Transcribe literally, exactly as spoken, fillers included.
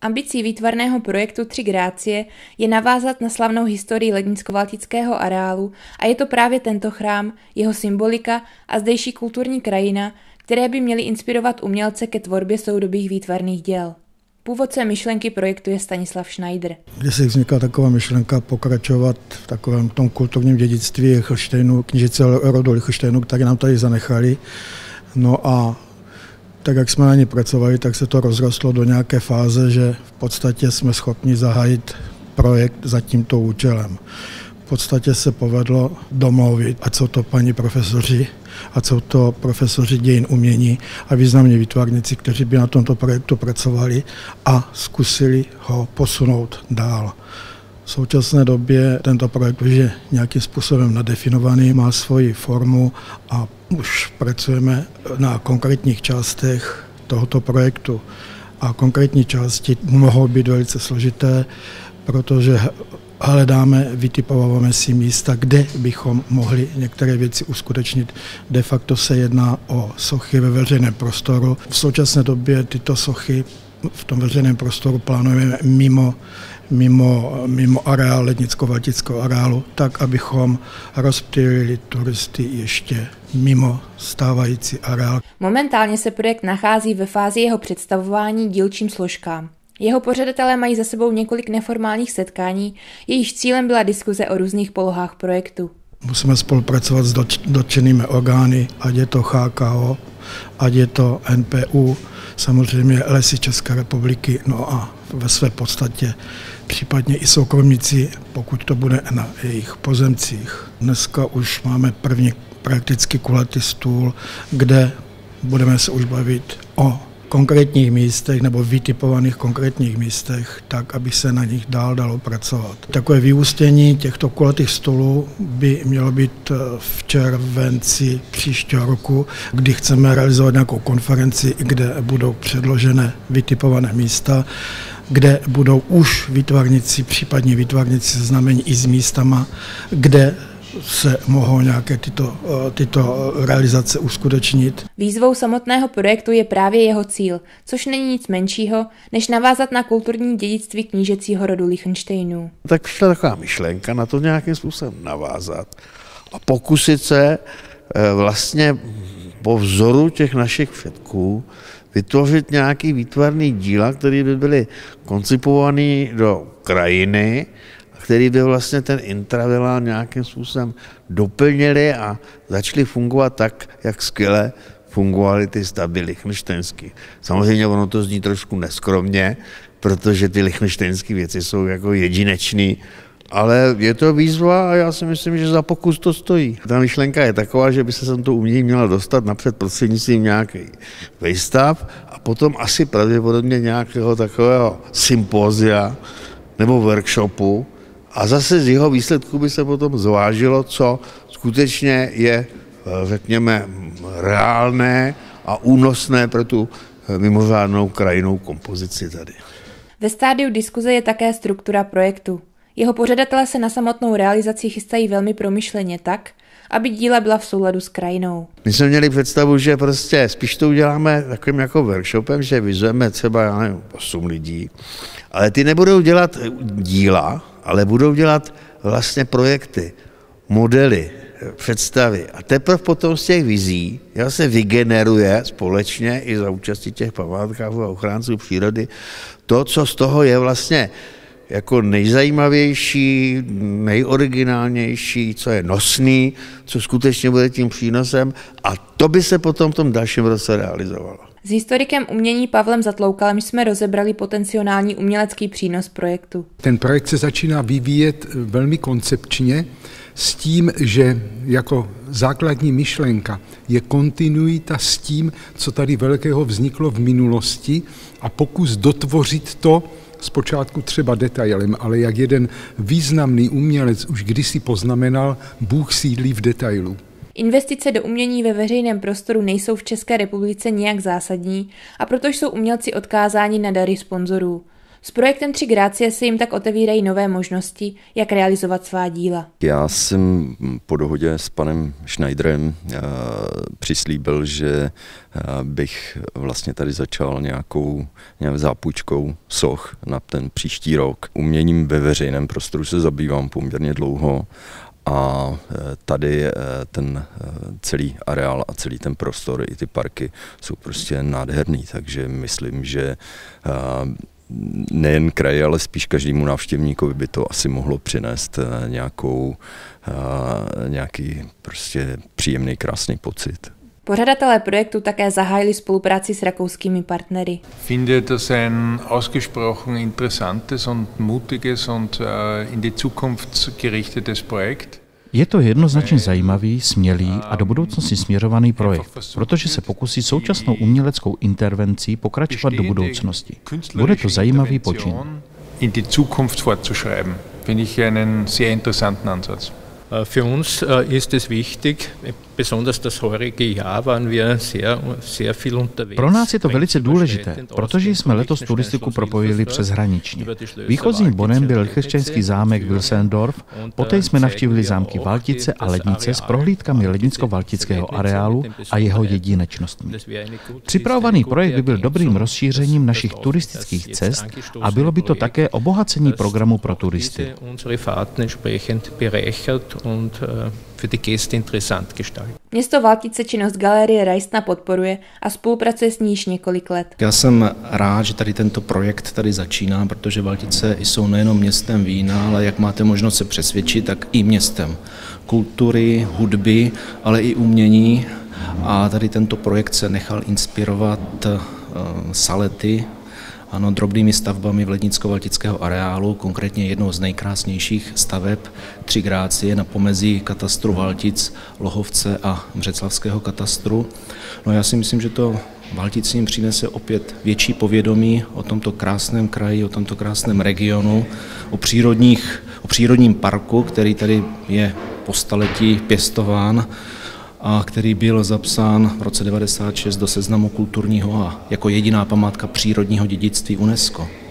Ambicí výtvarného projektu Tři Grácie je navázat na slavnou historii lednicko-valtického areálu a je to právě tento chrám, jeho symbolika a zdejší kulturní krajina, které by měly inspirovat umělce ke tvorbě soudobých výtvarných děl. Původcem myšlenky projektu je Stanislav Schneider. Když si vznikla taková myšlenka pokračovat v takovém tom kulturním dědictví Lichtenštejnu, knížece rodu Lichtenštejnu, které nám tady zanechali. No a tak, jak jsme na ní pracovali, tak se to rozrostlo do nějaké fáze, že v podstatě jsme schopni zahájit projekt za tímto účelem. V podstatě se povedlo domluvit, ať jsou to paní profesoři, ať jsou to profesoři dějin umění a významní výtvarníci, kteří by na tomto projektu pracovali a zkusili ho posunout dál. V současné době tento projekt už je nějakým způsobem nadefinovaný, má svoji formu a už pracujeme na konkrétních částech tohoto projektu. A konkrétní části mohou být velice složité, protože hledáme, vytipováváme si místa, kde bychom mohli některé věci uskutečnit. De facto se jedná o sochy ve veřejném prostoru. V současné době tyto sochy v tom veřejném prostoru plánujeme mimo, mimo, mimo areál lednicko-valtického areálu, tak, abychom rozptýlili turisty ještě mimo stávající areál. Momentálně se projekt nachází ve fázi jeho představování dílčím složkám. Jeho pořadatelé mají za sebou několik neformálních setkání, jejichž cílem byla diskuze o různých polohách projektu. Musíme spolupracovat s dotčenými orgány, ať je to H K O, ať je to N P U, samozřejmě Lesy České republiky, no a ve své podstatě případně i soukromníci, pokud to bude na jejich pozemcích. Dneska už máme první prakticky kulatý stůl, kde budeme se už bavit o konkrétních místech nebo vytipovaných konkrétních místech, tak, aby se na nich dál dalo pracovat. Takové vyústění těchto kulatých stolů by mělo být v červenci příštího roku, kdy chceme realizovat nějakou konferenci, kde budou předložené vytipované místa, kde budou už výtvarníci, případně výtvarníci znamení i s místama, kde se mohou nějaké tyto, tyto realizace uskutečnit. Výzvou samotného projektu je právě jeho cíl, což není nic menšího, než navázat na kulturní dědictví knížecího rodu Lichtenštejnů. Tak přišla taková myšlenka na to nějakým způsobem navázat a pokusit se vlastně po vzoru těch našich předků vytvořit nějaký výtvarný díla, které by byly koncipované do krajiny, který by vlastně ten intravilán nějakým způsobem doplnili a začali fungovat tak, jak skvěle fungovaly ty stavby lichtenštejnské. Samozřejmě ono to zní trošku neskromně, protože ty lichtenštejnské věci jsou jako jedinečný, ale je to výzva a já si myslím, že za pokus to stojí. Ta myšlenka je taková, že by se sem to umění měla dostat napřed prostřednictvím nějakých výstav a potom asi pravděpodobně nějakého takového sympózia nebo workshopu, a zase z jeho výsledků by se potom zvážilo, co skutečně je, řekněme, reálné a únosné pro tu mimořádnou krajinnou kompozici tady. Ve stádiu diskuze je také struktura projektu. Jeho pořadatelé se na samotnou realizaci chystají velmi promyšleně tak, aby díla byla v souladu s krajinou. My jsme měli představu, že prostě spíš to uděláme takovým jako workshopem, že vyzveme třeba, já nevím, osm lidí, ale ty nebudou dělat díla, ale budou dělat vlastně projekty, modely, představy. A teprve potom z těch vizí se vygeneruje společně i za účastí těch památkářů a ochránců přírody to, co z toho je vlastně jako nejzajímavější, nejoriginálnější, co je nosný, co skutečně bude tím přínosem a to by se potom v tom dalším roce realizovalo. S historikem umění Pavlem Zatloukalem jsme rozebrali potenciální umělecký přínos projektu. Ten projekt se začíná vyvíjet velmi koncepčně s tím, že jako základní myšlenka je kontinuita s tím, co tady velkého vzniklo v minulosti a pokus dotvořit to zpočátku třeba detailem, ale jak jeden významný umělec už kdysi poznamenal, Bůh sídlí v detailu. Investice do umění ve veřejném prostoru nejsou v České republice nijak zásadní a proto jsou umělci odkázáni na dary sponzorů. S projektem Tři Grácie se jim tak otevírají nové možnosti, jak realizovat svá díla. Já jsem po dohodě s panem Schneiderem přislíbil, že bych vlastně tady začal nějakou, nějakou zápůjčkou soch na ten příští rok. Uměním ve veřejném prostoru se zabývám poměrně dlouho a tady ten celý areál a celý ten prostor i ty parky jsou prostě nádherný, takže myslím, že nejen kraji, ale spíš každému návštěvníkovi by to asi mohlo přinést nějakou, nějaký prostě příjemný, krásný pocit. Pořadatelé projektu také zahájili spolupráci s rakouskými partnery. Finde das ein ausgesprochen interessantes und mutiges und in die Zukunft gerichtetes Projekt. Je to jednoznačně zajímavý, smělý a do budoucnosti směřovaný projekt, protože se pokusí současnou uměleckou intervencí pokračovat do budoucnosti. Bude to zajímavý počin. In die Zukunft fortzuschreiben. Finde ich einen sehr interessanten Ansatz. Für uns ist es wichtig, besonders das heurige Jahr waren wir sehr, sehr viel unterwegs. Pro nás je to velice důležité, protože jsme letos turistiku propojili přeshraničně. Výchozím bodem byl lichtenštejnský zámek Wilsendorf, poté jsme navštívili zámky Valtice a Lednice s prohlídkami lednicko-valtického areálu a jeho jedinečnostmi. Připravovaný projekt by byl dobrým rozšířením našich turistických cest a bylo by to také obohacení programu pro turisty. Und für die Gäste interessant gestalten. Město Valtice činnost Galerie Rajstna podporuje a spolupracuje s ní již několik let. Já jsem rád, že tady tento projekt tady začíná, protože Valtice jsou nejenom městem vína, ale jak máte možnost se přesvědčit, tak i městem kultury, hudby, ale i umění. A tady tento projekt se nechal inspirovat Salety, ano, drobnými stavbami v lednicko-valtického areálu, konkrétně jednou z nejkrásnějších staveb Tři Grácie na pomezí katastru Valtic, Lohovce a Břeclavského katastru. No já si myslím, že to Valticím přinese opět větší povědomí o tomto krásném kraji, o tomto krásném regionu, o, přírodních, o přírodním parku, který tady je po staletí pěstován a který byl zapsán v roce devadesát šest do seznamu kulturního a jako jediná památka přírodního dědictví UNESCO.